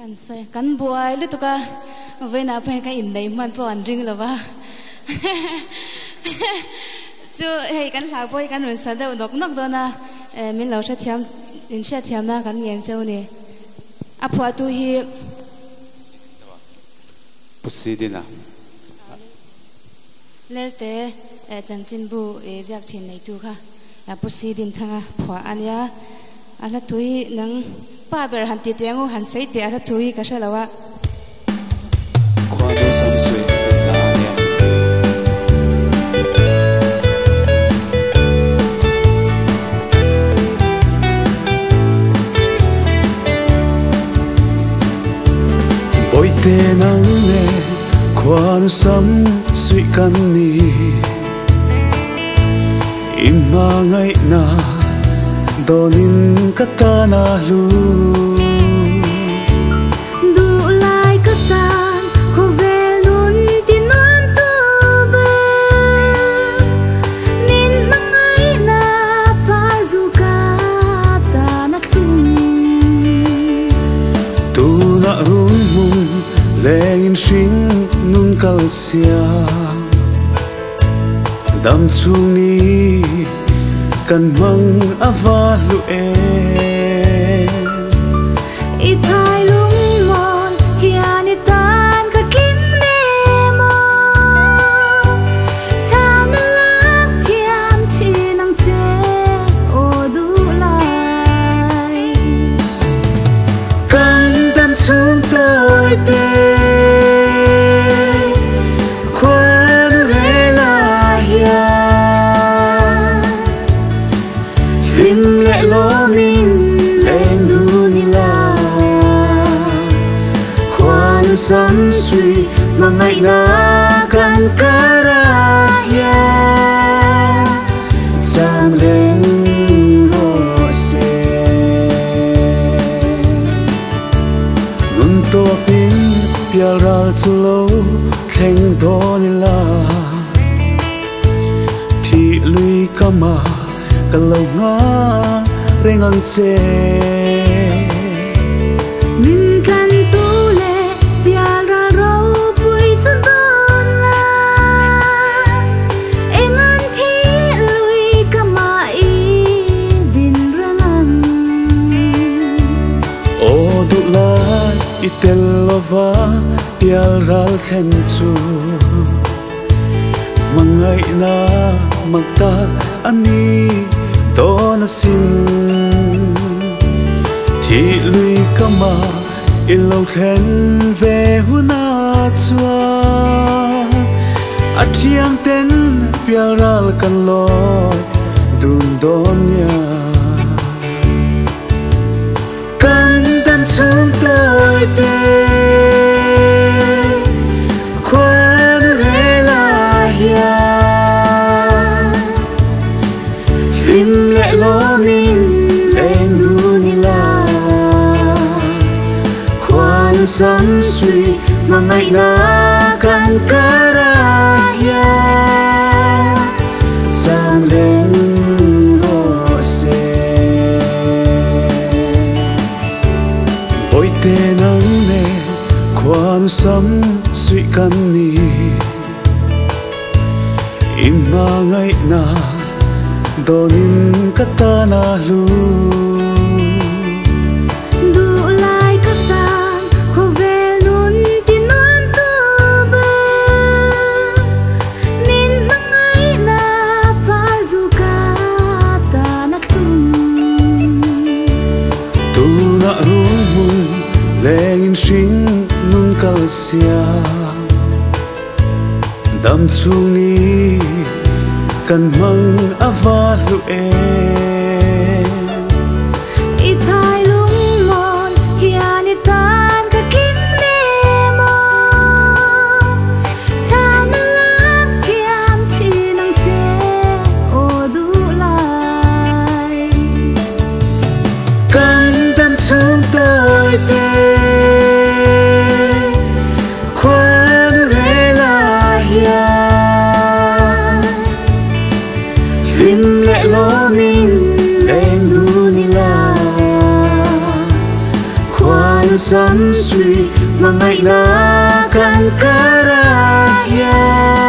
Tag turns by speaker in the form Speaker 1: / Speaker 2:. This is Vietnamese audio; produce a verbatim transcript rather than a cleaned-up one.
Speaker 1: Kan say kan buai lu tu ka với na phải cái in này man po an ring là ba chú hay kan lao boy kan run sa đâu nóc nóc đó na mình lao sát thiam in sát thiam na kan nghiền châu nè áp phá tu hi
Speaker 2: pusi đi na
Speaker 1: lẽ thế chân chín bu giác thiên này tu kha pusi din thang phá anh ya ala tui nang pa ber han ti tiangu han sei ti ala tui ka sha lawa
Speaker 2: khoa do sam sui na ya boy te nang ne khoa do sam sui kan ni imma ngai na donin katana lu
Speaker 3: du lai katan ko velun tinon to ba min mangai na pazuka ta na tum
Speaker 2: tu na run mung lengin shin nun kalsia dam chung ni kan mang avalu e
Speaker 3: ithai lung mon hiani tan ka kin ne mo chan lak thiam chi nang che o du lai
Speaker 2: kan dam chung tôi te khoan re la ya lim lệ lo min lên du ni la khoan sam suy mà ngày na kan kara ya sang lên ho se nun to pin pial ra chu lo khen do ni la thi lui kama kalau nga rengang che
Speaker 3: min kan tu le pial ra ro pui chun don la engan thi lui kama i din rangan
Speaker 2: o du la itel lova pial ral khen chu mangai na magta ani Dona sin thi lui kama ilo then ve huna chua athiam ten piaral kan loi dun donya kan dan chung tôi te khoan re la ya lim lệ lo min lên du ni la khoan sam suy mà ngày na kan kara ya sang lên ho se boy te nang ne khoan sam suy kan ni imma ngai na donin katana lu
Speaker 3: du lai katan ko velun tinon to ba min mangai na pazuka ta na tum
Speaker 2: tu na run mung lengin shin nun kalsia dam chung ni kan mang avalu e
Speaker 3: ithai lung mon hiani tan ka kin ne mo chan lak thiam chi nang che o du lai
Speaker 2: kan dan chung tôi te khoan re la ya lim lệ lo min lên du ni la khoan sam sui mangai na kan karaya